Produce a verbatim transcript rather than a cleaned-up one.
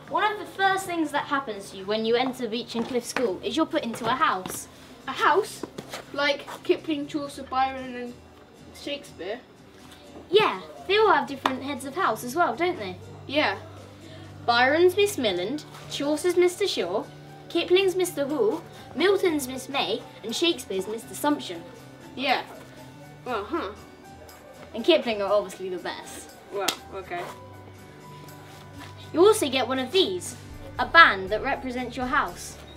One of the first things that happens to you when you enter Beechen Cliff School is you're put into a house. A house? Like Kipling, Chaucer, Byron and Shakespeare? Yeah, they all have different heads of house as well, don't they? Yeah. Byron's Miss Milland, Chaucer's Mister Shaw, Kipling's Mister Hall, Milton's Miss May, and Shakespeare's Mister Sumption. Yeah. Well, huh. And Kipling are obviously the best. Well, okay. You also get one of these, a band that represents your house.